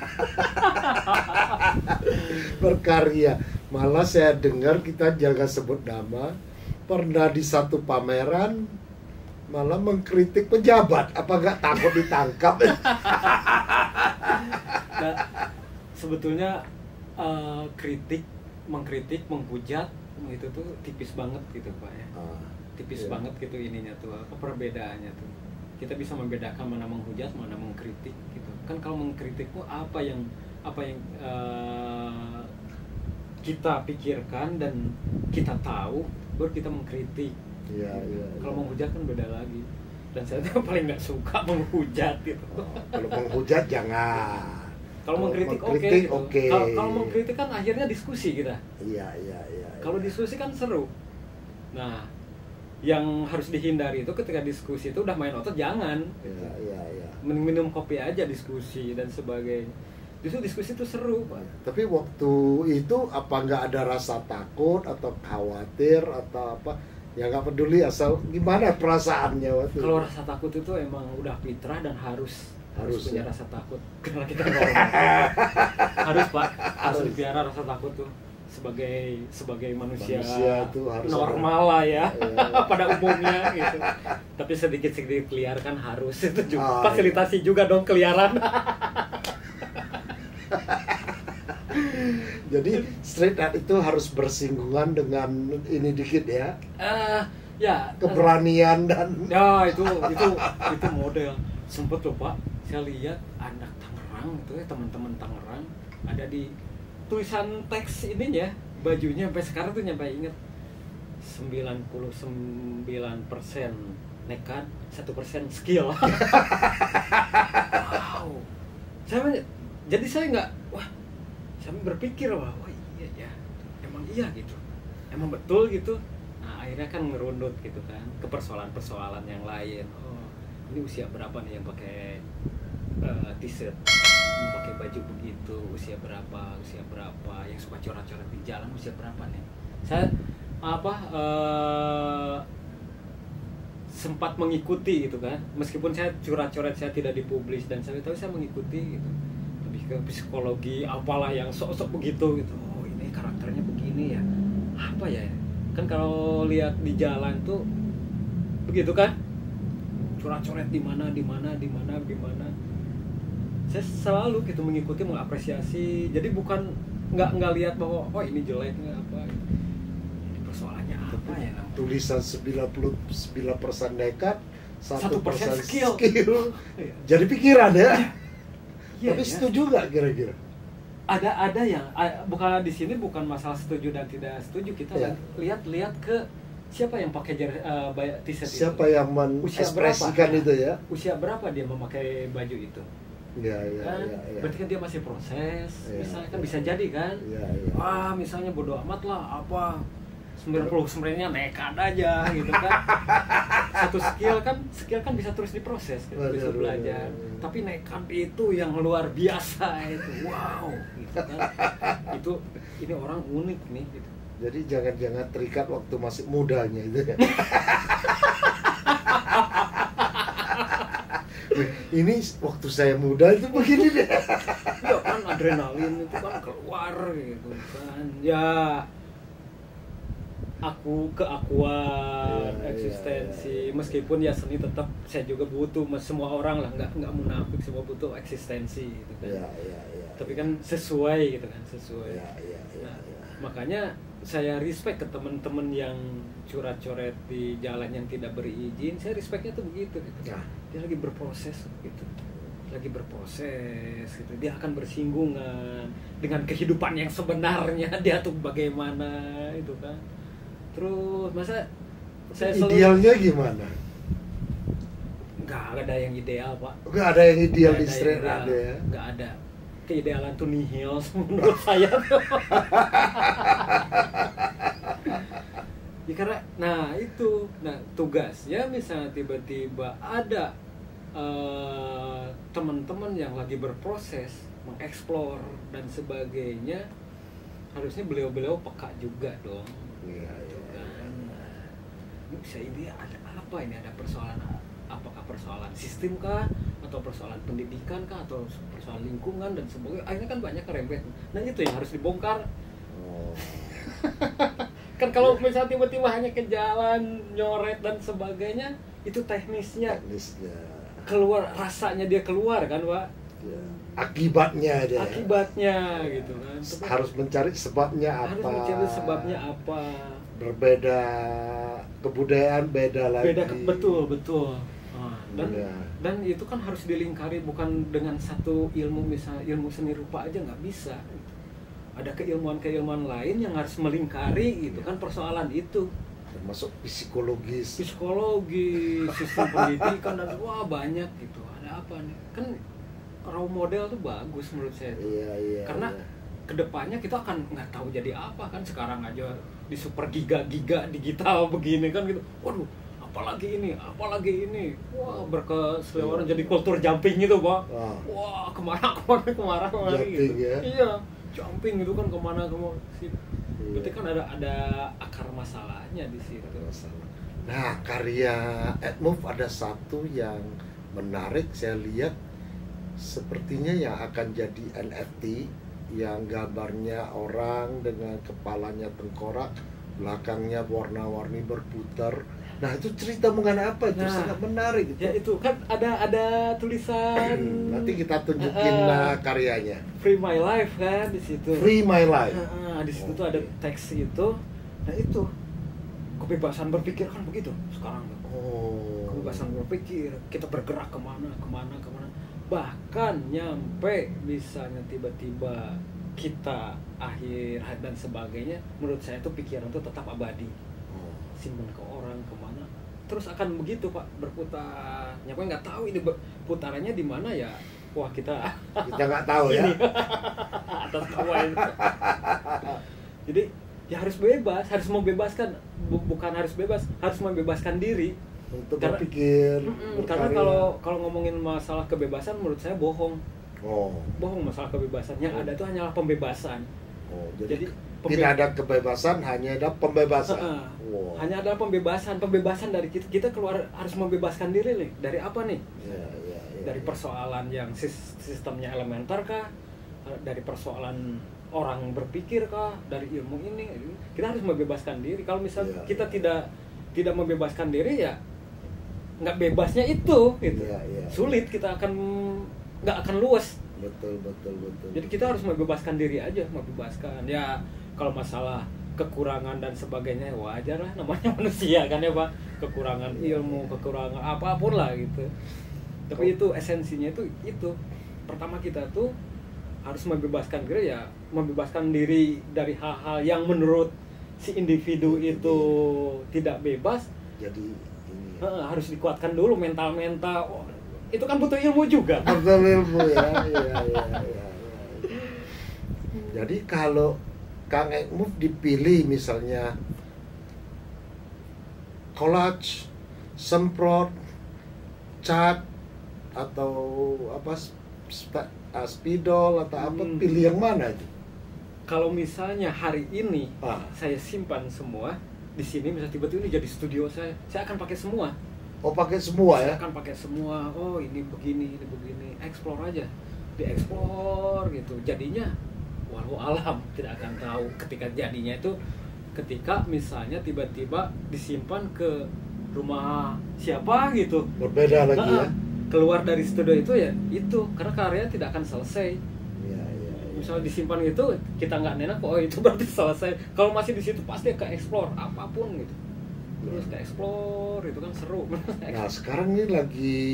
berkarya. Malah saya dengar, kita jangan sebut nama, pernah di satu pameran malah mengkritik pejabat. Apa nggak takut ditangkap? Nah, sebetulnya uh, kritik, mengkritik, menghujat itu tuh tipis banget gitu Pak ya. Ah, tipis iya. banget gitu ininya tuh, apa perbedaannya tuh. Kita bisa membedakan mana menghujat, mana mengkritik gitu. Kan kalau mengkritik tuh apa yang apa yang uh, kita pikirkan dan kita tahu, baru kita mengkritik. Iya, iya. Kalau iya. menghujat kan beda lagi. Dan saya tuh paling nggak suka menghujat gitu. Oh, kalau menghujat jangan. Kalau mengkritik oke. mengkritik, Gitu. oke. Kalau kalau mengkritik kan akhirnya diskusi kita. Iya, iya, iya. Kalau iya. diskusi kan seru. Nah, yang harus dihindari itu ketika diskusi itu udah main otot jangan. Iya, iya, iya. Mending minum kopi aja diskusi dan sebagainya. Justru diskusi itu seru Pak. Tapi waktu itu apa nggak ada rasa takut atau khawatir atau apa? Ya nggak peduli, asal gimana perasaannya waktu Kalau itu? rasa takut itu emang udah fitrah dan harus harus, Harus, punya ya? rasa takut karena kita normal. Harus Pak, harus Harus. dipelihara rasa takut tuh sebagai sebagai manusia, Manusia tuh harus normal ada. lah ya, Iya. pada umumnya gitu. Tapi sedikit-sedikit keliar kan harus itu juga Ah, fasilitasi juga dong keliaran. Jadi street art itu harus bersinggungan dengan ini dikit ya, Eh ya keberanian dan ya itu itu itu model sempet loh Pak, saya lihat anak Tangerang itu ya, teman-teman Tangerang ada di tulisan teks ininya, bajunya sampai sekarang tuh nyampe inget sembilan puluh sembilan persen nekat, satu persen skill. Wow. Saya jadi saya nggak, wah, saya berpikir wah, wah iya ya, emang iya gitu, emang betul gitu. Nah akhirnya kan ngerundut gitu kan ke persoalan-persoalan yang lain. Oh ini usia berapa nih yang pakai uh, t-shirt, yang pakai baju begitu, usia berapa, usia berapa, yang suka coret-coret di jalan usia berapa nih? Saya apa uh, sempat mengikuti gitu kan, meskipun saya coret-coret saya tidak dipublish dan saya tahu saya mengikuti gitu, lebih ke psikologi apalah yang sok-sok begitu gitu. Oh ini karakternya begini ya, apa ya? Kan kalau lihat di jalan tuh begitu kan, coret-coret di mana di mana di mana di mana. Saya selalu gitu mengikuti, mengapresiasi. Jadi bukan nggak nggak lihat bahwa oh ini jelek nggak apa. Ini persoalannya apa ya? tulisan sembilan puluh sembilan persen nekat, satu persen skill. skill. Iya. Jadi pikiran ya. Iya, Tapi ya. setuju nggak kira-kira? Ada ada yang a- bukan di sini bukan masalah setuju dan tidak setuju, kita Iya. lihat-lihat ke siapa yang pakai jar- uh, bay- t-shirt Siapa itu. yang Usia mengekspresikan berapa? itu ya? Usia berapa dia memakai baju itu? Iya, iya, Kan? iya, iya. Berarti kan dia masih proses, Iya, misalnya kan iya. bisa jadi kan? Iya, iya. Ah, misalnya bodo amat lah, apa sembilan puluh sebenarnya nekat aja gitu kan. Satu skill kan, skill kan bisa terus diproses, kan? Bisa Benar, belajar. benar. Tapi nekat itu yang luar biasa itu, wow, gitu kan. Itu ini orang unik nih gitu. Jadi jangan-jangan terikat waktu masih mudanya itu ya. Ini waktu saya muda itu begini deh. Ya kan adrenalin itu kan keluar gitu kan. Ya aku keakuan Iya, eksistensi, iya, iya. meskipun ya seni tetap saya juga butuh, semua orang lah, nggak nggak munafik, semua butuh eksistensi gitu kan. Iya, iya, iya. Tapi kan sesuai gitu kan, sesuai. Iya, iya, iya, Nah, iya. makanya saya respect ke teman-teman yang coret-coret di jalan yang tidak berizin. Saya respectnya tuh begitu gitu. Nah. Dia lagi berproses gitu, lagi berproses gitu, dia akan bersinggungan dengan kehidupan yang sebenarnya dia tuh bagaimana itu kan. Terus masa saya selalu, idealnya gimana? nggak ada yang ideal pak. Nggak ada yang ideal Nggak di ada straight ideal. ada ya? Nggak ada. Keidealan tuh nihil menurut saya. Ya karena, nah itu, nah tugasnya misalnya tiba-tiba ada uh, teman-teman yang lagi berproses, mengeksplor dan sebagainya, harusnya beliau-beliau peka juga dong. Iya, Gitu iya. kan. Nah, ini bisa ini ada apa ini, ada persoalan, apakah persoalan sistem kah, atau persoalan pendidikan kah, atau persoalan lingkungan dan sebagainya. Akhirnya kan banyak kerembet. Nah itu yang harus dibongkar. Oh. Kan kalau misalnya tiba-tiba hanya ke jalan, nyoret dan sebagainya, itu teknisnya Teknisnya. keluar, rasanya dia keluar kan pak. Ya. Akibatnya ada. Akibatnya gitu kan. Harus mencari sebabnya apa. Harus mencari sebabnya apa. Berbeda kebudayaan beda lagi. Beda, betul betul. Nah, dan Ya. dan itu kan harus dilingkari, bukan dengan satu ilmu, misalnya ilmu seni rupa aja nggak bisa. Ada keilmuan-keilmuan lain yang harus melingkari gitu kan persoalan itu. Termasuk psikologis. Psikologi, sistem pendidikan dan wah banyak gitu. Ada apa nih? Kan role model tuh bagus menurut saya tuh. Iya, iya. Karena iya. kedepannya kita akan nggak tahu jadi apa kan. Sekarang aja di super giga-giga digital begini kan gitu. Waduh, apalagi ini, apalagi ini. Wah, berkeseliweran jadi kultur jumping gitu, Pak. Wah. Wah, kemana kemana kemana kemana Jumping, gitu. ya? Iya, jumping itu kan kemana kemana sih. Iya. Berarti kan ada ada akar masalahnya di situ. Nah, karya Edmove ada satu yang menarik, saya lihat sepertinya yang akan jadi N F T, yang gambarnya orang dengan kepalanya tengkorak, belakangnya warna-warni berputar. Nah, itu cerita mengenai apa? Itu Nah, sangat menarik itu. Ya itu kan ada ada tulisan Nanti kita tunjukin Uh, nah, karyanya. Free My Life kan di situ. Free My Life. Nah, di situ tuh Oke. ada teks itu. Nah, itu kebebasan berpikir kan begitu sekarang. Oh. Kebebasan berpikir, kita bergerak kemana, kemana, kemana. Bahkan nyampe misalnya tiba-tiba kita akhir hayat dan sebagainya, menurut saya tuh pikiran tuh tetap abadi. Oh. Simpan ke orang kemana, terus akan begitu pak, berputar. Nyapa nggak tahu ini putarannya di mana ya. Wah kita Kita nggak tahu ya. ini atas bawah ini. Jadi ya harus bebas, harus membebaskan, Bu- bukan harus bebas, harus membebaskan diri. Untuk Karena- berpikir. Mm-mm, karena berkarya. kalau kalau ngomongin masalah kebebasan, menurut saya bohong, Oh. bohong masalah kebebasan. Yang ada itu hanyalah pembebasan. Oh, jadi, Jadi tidak ada kebebasan, hanya ada pembebasan. Heeh. Wow. Hanya ada pembebasan, pembebasan dari kita. Kita keluar harus membebaskan diri nih. Dari apa nih? Ya, ya, ya, Dari ya. persoalan yang sis- sistemnya elementer kah? Dari persoalan orang berpikir kah? Dari ilmu ini? Kita harus membebaskan diri. Kalau misal Ya, kita ya. tidak tidak membebaskan diri ya nggak bebasnya itu gitu. Ya, ya. Sulit, kita akan nggak akan luas. Betul, betul, betul. Jadi kita harus membebaskan diri aja, membebaskan. Ya kalau masalah kekurangan dan sebagainya wajar lah, namanya manusia kan ya Pak. Kekurangan ilmu, kekurangan apapun lah gitu. Tapi itu esensinya itu itu. Pertama kita tuh harus membebaskan diri, ya membebaskan diri dari hal-hal yang menurut si individu itu tidak bebas. Jadi ini. Heeh, harus dikuatkan dulu mental-mental. Oh, itu kan butuh ilmu juga. Betul ilmu ya. Ya, ya, ya, ya. Jadi kalau Kang Edmove dipilih misalnya collage, semprot, cat atau apa sp- uh, spidol atau apa, Hmm. pilih yang mana itu? Kalau misalnya hari ini Ah. saya simpan semua di sini, misalnya tiba-tiba ini jadi studio saya, saya akan pakai semua. Oh, pakai semua ya? Saya akan pakai semua. Oh ini begini, ini begini. Explore aja, dieksplor gitu. Jadinya walau alam tidak akan tahu ketika jadinya itu, ketika misalnya tiba-tiba disimpan ke rumah siapa gitu. Berbeda lagi ya? Nah, keluar dari studio itu ya itu, karena karya tidak akan selesai. Ya, ya, ya. Misalnya disimpan itu kita nggak nenek, oh itu berarti selesai. Kalau masih di situ pasti ke explore apapun gitu. Terus ke explore itu kan seru. Nah, sekarang ini lagi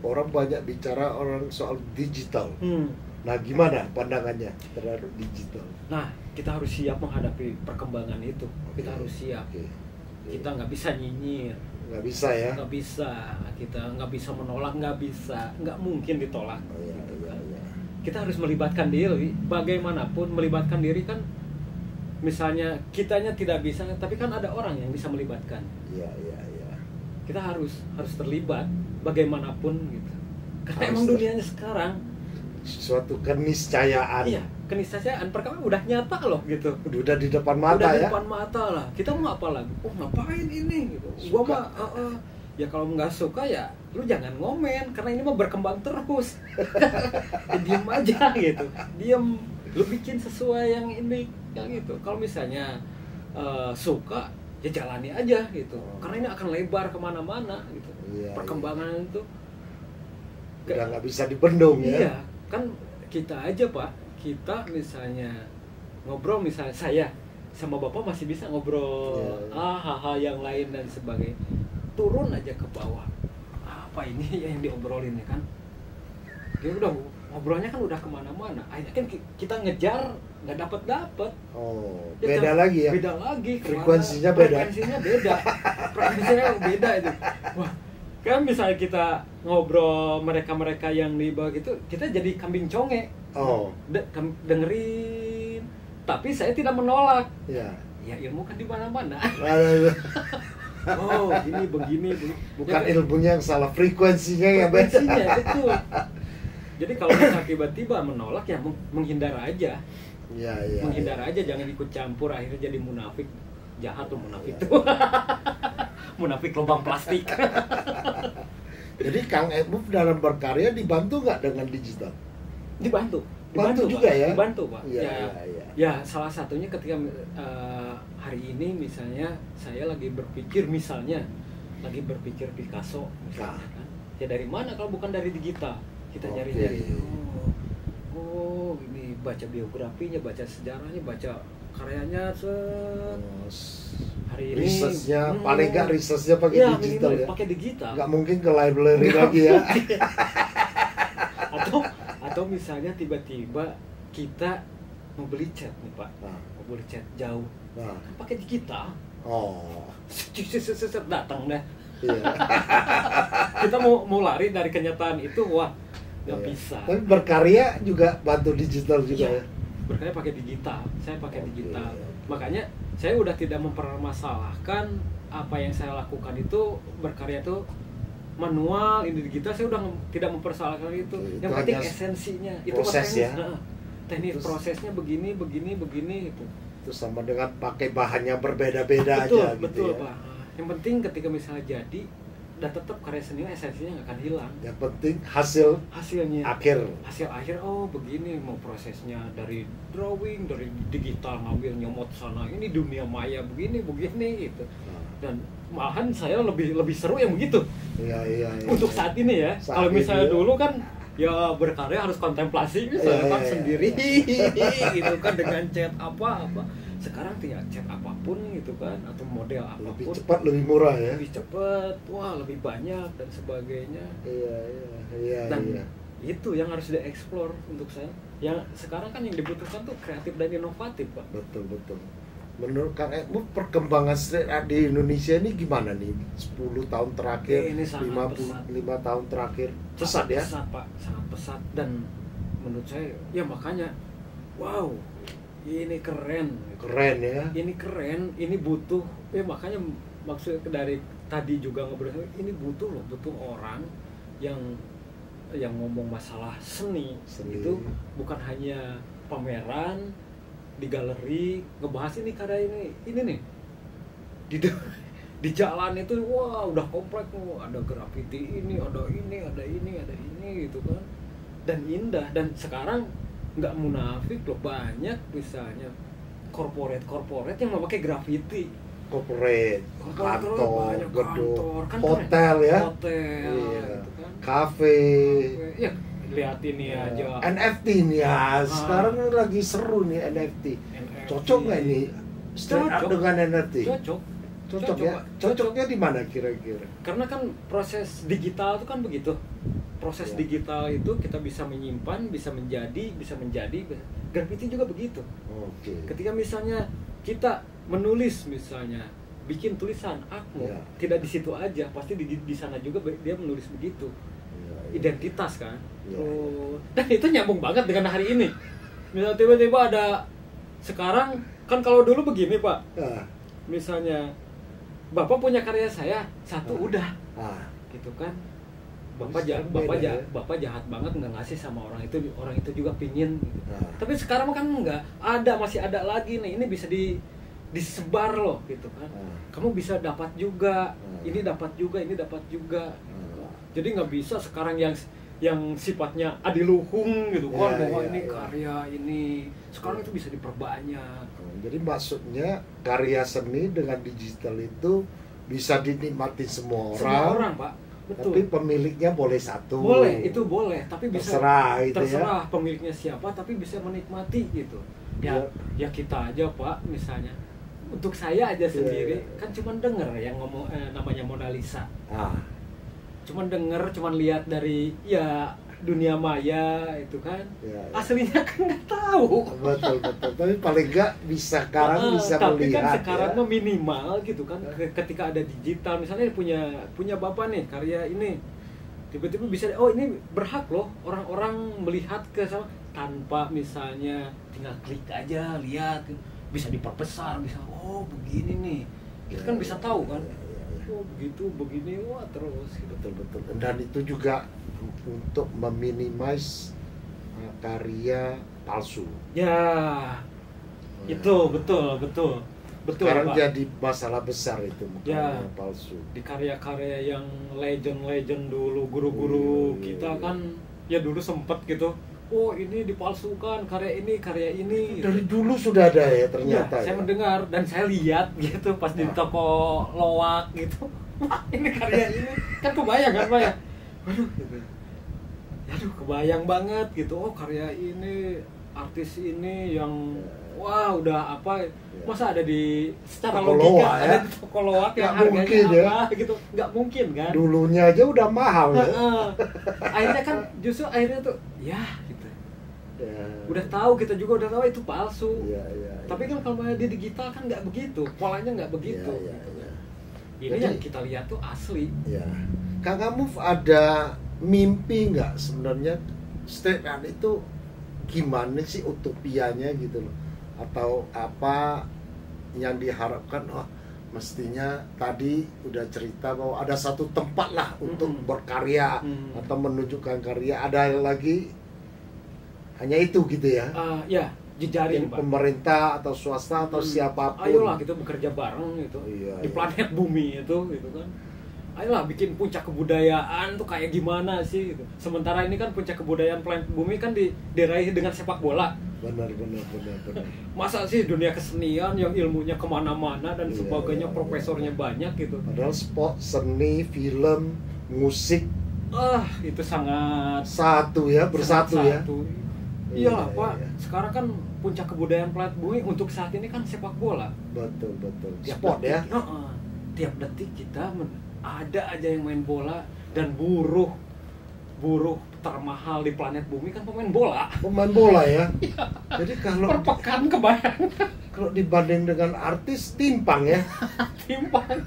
orang banyak bicara orang soal digital. Hmm. Nah, gimana pandangannya terhadap digital? Nah, kita harus siap menghadapi perkembangan itu. Kita Oke. harus siap. Oke. Kita nggak bisa nyinyir, Nggak bisa ya? nggak bisa. Kita nggak bisa menolak, nggak bisa, nggak mungkin ditolak. Oh, iya, gitu iya, kan. iya. Kita harus melibatkan diri. Bagaimanapun melibatkan diri kan, misalnya kitanya tidak bisa, tapi kan ada orang yang bisa melibatkan. Iya, iya, iya. Kita harus harus terlibat bagaimanapun gitu. Karena Harus emang ter- dunianya sekarang, Suatu keniscayaan. iya, keniscayaan perkara udah nyata loh gitu. Udah di depan mata udah di ya. depan mata lah. Kita mau apa lagi? Oh, ngapain ini gitu. Gua Suka. mah uh, uh, ya kalau nggak suka ya lu jangan ngomen karena ini mah berkembang terus. Ya, diem aja gitu. Diem, lu bikin sesuai yang ini yang itu. Kalau misalnya uh, suka ya jalani aja gitu. Karena ini akan lebar kemana-mana gitu. Iya, Perkembangan itu Udah nggak bisa dibendung ya. iya, kan kita aja Pak, kita misalnya ngobrol, misalnya saya sama Bapak masih bisa ngobrol Iya, iya. ah hal-hal yang lain dan sebagainya. Turun aja ke bawah. Apa ini yang diobrolin ya kan? Ya udah ngobrolnya kan udah kemana-mana. Akhirnya kan ki- kita ngejar nggak dapat dapat. Oh, Ya, beda ter- lagi ya. Beda lagi. kemana- Frekuensinya beda. Frekuensinya beda. Frekuensinya beda itu. Wah, kan misalnya kita ngobrol mereka-mereka yang di bawah gitu, kita jadi kambing conge. Oh, De- kem- dengerin. Tapi saya tidak menolak. ya. Ya ilmu kan di mana-mana. Aduh, Oh, ini begini, begini. bukan Ya, ilmunya yang salah, frekuensinya yang beda. frekuensinya, betul. Jadi kalau misalnya tiba-tiba menolak ya meng- menghindar aja. Iya, iya. menghindar iya. aja, jangan ikut campur, akhirnya jadi munafik. Jahat tuh munafik Iya. tuh. Munafik lubang plastik. Jadi Kang Emuf dalam berkarya dibantu nggak dengan digital? Dibantu. Bantu Pak. juga ya? Dibantu, Pak. Iya, ya, iya, iya. ya, salah satunya ketika eh, hari ini misalnya saya lagi berpikir misalnya lagi berpikir Picasso misalnya Nah. kan. Ya dari mana kalau bukan dari digital? Kita Oke. nyari-nyari. Oh, oh, ini baca biografinya, baca sejarahnya, baca karyanya set. Oh, s- Hari ini Researchnya, hmm, paling nggak researchnya pakai ya, digital minimal ya? pakai digital. Nggak mungkin ke library Nggak lagi ya? atau atau misalnya tiba-tiba kita mau beli cat nih Pak, Nah, mau beli cat jauh, nah. kan pakai digital. Oh, Set, set, set, set, datang deh. iya. Kita mau mau lari dari kenyataan itu, wah nggak Iya. bisa. Tapi berkarya juga bantu digital juga Iya. ya? Berkarya pakai digital, saya pakai Oke. digital. Makanya saya udah tidak mempermasalahkan apa yang saya lakukan itu berkarya itu manual, ini digital, saya udah nge- tidak mempersoalkan itu. Oke, Yang itu penting hanya esensinya, itu proses teknis, ya. nah, teknis Terus- prosesnya begini, begini, begini itu. Terus sama dengan pakai bahannya berbeda-beda Betul, aja betul gitu ya? Pak. Yang penting ketika misalnya jadi, dan tetap karya seni esensinya nggak akan hilang. Yang penting hasil Hasilnya, akhir. hasil akhir, oh begini mau prosesnya dari drawing, dari digital ngambil nyomot sana, ini dunia maya begini, begini gitu. Nah, Dan malahan saya lebih lebih seru yang begitu iya, iya, iya. untuk saat ini ya. Saat Kalau ini misalnya ya. dulu kan ya berkarya harus kontemplasi misalnya Iya, kan iya, iya. sendiri gitu kan dengan cat apa apa. Sekarang tinggal cat apapun gitu kan, atau model Lebih apapun, cepat, lebih murah ya? lebih cepat, wah lebih banyak dan sebagainya. Iya, iya, iya, Dan iya. itu yang harus dieksplor untuk saya. Yang sekarang kan yang dibutuhkan tuh kreatif dan inovatif Pak. Betul, betul. Menurut Kang Emuf, perkembangan street art di Indonesia ini gimana nih? sepuluh tahun terakhir, Ini sangat lima puluh lima tahun terakhir. Pesat Sangat ya? pesat Pak, sangat pesat. Dan menurut saya ya makanya wow, ini keren. Keren ya? Ini keren, ini butuh. Ya makanya maksud dari tadi juga ngobrol, ini butuh loh, butuh orang yang yang ngomong masalah seni, Seni. itu bukan hanya pameran di galeri ngebahas ini karya ini ini nih di de- di jalan itu, wah udah komplek, wah, ada graffiti ini, ada ini, ada ini, ada ini gitu kan, dan indah. Dan sekarang nggak munafik loh, banyak misalnya korporat-korporat yang memakai graffiti. Corporate, Kantor, kantor, banyak gedung, kantor, kan hotel keren. ya? Hotel, Iya. gitu kan. Cafe. Ya, lihat ini aja. N F T nih ya, Ah. sekarang lagi seru nih N F T. N F T. Cocok nggak ini street art Cocok. dengan N F T? Cocok. Cocok, ya? Cocoknya di mana kira-kira? Karena kan proses digital itu kan begitu. Proses Ya. digital itu kita bisa menyimpan, bisa menjadi, bisa menjadi. Graffiti juga begitu. Oke. Ketika misalnya kita menulis misalnya, bikin tulisan aku Ya. tidak di situ aja, pasti di di sana juga dia menulis begitu. Ya, ya. Identitas kan. Ya. Oh, dan itu nyambung banget dengan hari ini. Misalnya tiba-tiba ada sekarang kan kalau dulu begini Pak, Ah, misalnya Bapak punya karya saya satu Ah. udah, ah, gitu kan. Bapak Terus jahat, kan bapak beda, jahat, ya? bapak jahat banget nggak ngasih sama orang itu, orang itu juga pingin. Gitu. ah. Tapi sekarang kan nggak ada, masih ada lagi nih. Ini bisa di disebar loh, gitu kan. Ah. Kamu bisa dapat juga, Ah. ini dapat juga, ini dapat juga. Ah. Jadi nggak bisa sekarang yang yang sifatnya adiluhung gitu kan, Ya, bahwa ya, ini ya. karya ini. Sekarang itu bisa diperbanyak. Jadi maksudnya karya seni dengan digital itu bisa dinikmati semua orang, Semua orang Pak, betul. tapi pemiliknya boleh satu. Boleh, itu boleh, tapi bisa Terserah itu ya. terserah pemiliknya siapa, tapi bisa menikmati gitu. Ya, ya kita aja Pak, misalnya. Untuk saya aja sendiri, Iya. kan cuman denger yang ngomong eh, namanya Mona Lisa. Ah, Cuman denger, cuman lihat dari ya dunia maya itu kan. ya, ya. Aslinya kan nggak tahu. Betul betul. Tapi paling nggak bisa sekarang Ah, bisa tapi melihat. kan sekarang ya. mah minimal gitu kan. Ke- Ketika ada digital, misalnya punya punya bapak nih karya ini, tiba-tiba bisa oh ini berhak loh orang-orang melihat ke sama tanpa misalnya tinggal klik aja lihat, bisa diperbesar, bisa oh begini nih, kita kan Ya, bisa ya, tahu kan. ya, ya, ya. Oh begitu begini wah terus gitu. Betul betul. Dan itu juga untuk meminimize uh, karya palsu. Ya itu betul betul betul Sekarang Pak. jadi masalah besar itu Ya. karya palsu. Di karya-karya yang legend-legend dulu guru-guru Iya, iya, kita iya. kan ya dulu sempet gitu, oh ini dipalsukan karya ini karya ini gitu. Dari dulu sudah ada ya Iya, ternyata. saya ya. mendengar dan saya lihat gitu pas di Ah. toko loak gitu. Wah, ini karya ini kan kebayang kan Pak ya, aduh gitu. Aduh kebayang banget gitu, oh karya ini artis ini yang wah udah apa masa ada di secara Toko logika loak, ya? ada di toko loak yang Nggak harganya mungkin, ya? apa gitu, nggak mungkin kan. Dulunya aja udah mahal ya. Heeh. Akhirnya kan justru akhirnya tuh ya gitu. Ya. Udah tahu, kita juga udah tahu itu palsu. Iya, iya, Tapi iya. kan kalau di digital kan nggak begitu, polanya nggak begitu. Iya, iya, iya. Ini Jadi- yang kita lihat tuh asli. Ya. Kang Amuf ada mimpi nggak sebenarnya street art itu gimana sih utopianya gitu loh? Atau apa yang diharapkan? Oh, mestinya tadi udah cerita bahwa ada satu tempat lah untuk Mm-mm. berkarya Mm. atau menunjukkan karya. Ada lagi hanya itu gitu ya? Ah, ya jejaring Yang Pak. pemerintah atau swasta atau Hmm. siapapun. Ayolah kita bekerja bareng gitu Iya, di iya. planet bumi itu gitu kan. Ayolah bikin puncak kebudayaan tuh kayak gimana sih gitu. Sementara ini kan puncak kebudayaan planet bumi kan di, diraih dengan sepak bola. Benar, benar, benar, benar. Masa sih dunia kesenian yang ilmunya kemana-mana dan Iya, sebagainya, iya, profesornya iya. banyak gitu. Padahal sport, seni, film, musik Ah itu sangat satu ya, bersatu ya. satu. Iya, Iyalah Pak, iya. sekarang kan puncak kebudayaan planet bumi untuk saat ini kan sepak bola. Betul, betul. Tiap Sport detik, ya. heeh. Tiap detik kita men- ada aja yang main bola, dan buruh buruh termahal di planet bumi kan pemain bola. Pemain bola ya. Jadi kalau Per pekan kebayang kalau dibanding dengan artis timpang ya. timpang.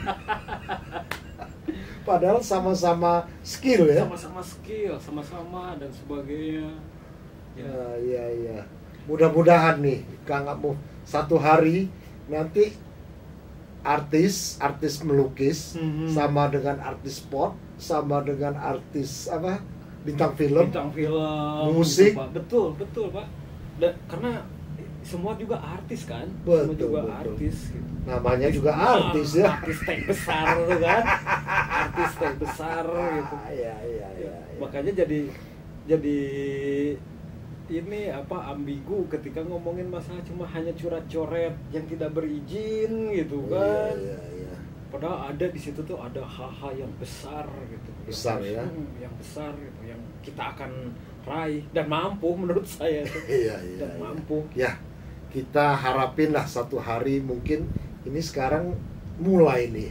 Padahal sama-sama skill ya. Sama-sama skill, sama-sama dan sebagainya. Ya. Ya, iya, iya. Mudah-mudahan nih Kang Amuf satu hari nanti artis, artis melukis Mhm. sama dengan artis sport, sama dengan artis apa? Bintang film. Bintang film, musik. gitu, Pak. Betul, betul, Pak. Dan karena semua juga artis kan, Betul, semua juga betul. artis gitu. Namanya juga Ah, artis ya. Artis tag besar tuh kan. Artis tag besar gitu. Ah, iya, iya, iya, iya. Makanya jadi jadi ini apa ambigu ketika ngomongin masalah cuma hanya curat-coret yang tidak berizin gitu kan. Iya, iya, iya. Padahal ada di situ tuh ada hal-hal yang besar gitu. Besar yang, ya. Hmm, yang besar gitu yang kita akan raih dan mampu menurut saya tuh. Iya, iya, Dan iya. mampu. Ya, kita harapin lah satu hari mungkin ini sekarang mulai nih.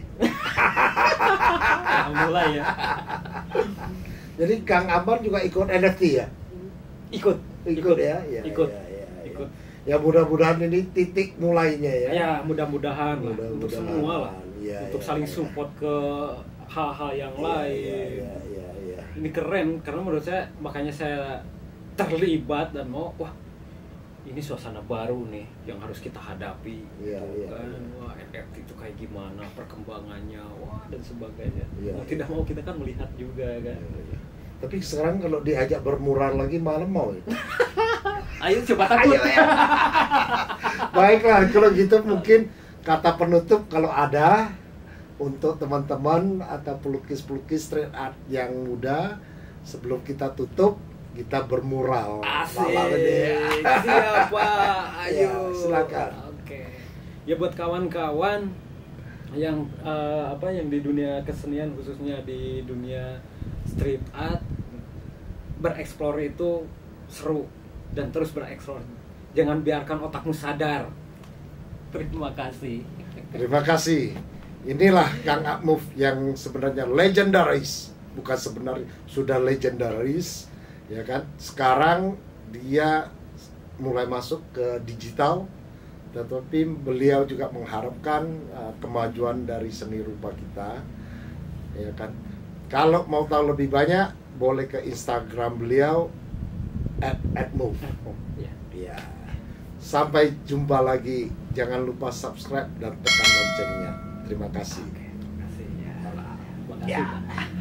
Nah, mulai ya. Jadi Kang Amar juga ikut N F T ya? Ikut, Ikut, ya? Ya, ikut, ya, ya, ya. ikut. Ya mudah-mudahan ini titik mulainya ya. Ya mudah-mudahan lah Mudah-mudahan. untuk semua lah, Ya, untuk ya, saling ya. support ke hal-hal yang Ya, lain. ya, ya, ya, ya. Ini keren karena menurut saya, makanya saya terlibat dan mau, wah ini suasana baru nih yang harus kita hadapi, Iya, gitu iya, kan. iya. Wah, N F T itu kayak gimana perkembangannya, wah dan sebagainya. Iya, Mau iya. tidak mau kita kan melihat juga kan. Tapi sekarang kalau diajak bermural lagi malam mau ya? Ayo coba takut. ya. Baiklah, kalau gitu mungkin kata penutup kalau ada untuk teman-teman atau pelukis-pelukis street art yang muda, sebelum kita tutup kita bermural. Asik. Malam ini. Siapa? Ayo. Ya, silakan. Oke. Ya buat kawan-kawan yang eh, apa yang di dunia kesenian, khususnya di dunia street art, bereksplor itu seru dan terus bereksplor. Jangan biarkan otakmu sadar. Terima kasih. Terima kasih. Inilah Kang Akmuf yang sebenarnya legendaris, bukan sebenarnya sudah legendaris, ya kan? Sekarang dia mulai masuk ke digital, tetapi beliau juga mengharapkan uh, kemajuan dari seni rupa kita, ya kan? Kalau mau tahu lebih banyak, boleh ke Instagram beliau at atmove. Ya. Ya. Sampai jumpa lagi. Jangan lupa subscribe dan tekan loncengnya. Terima kasih. Oke, terima kasih ya. Salam. Terima kasih. Ya. Pak.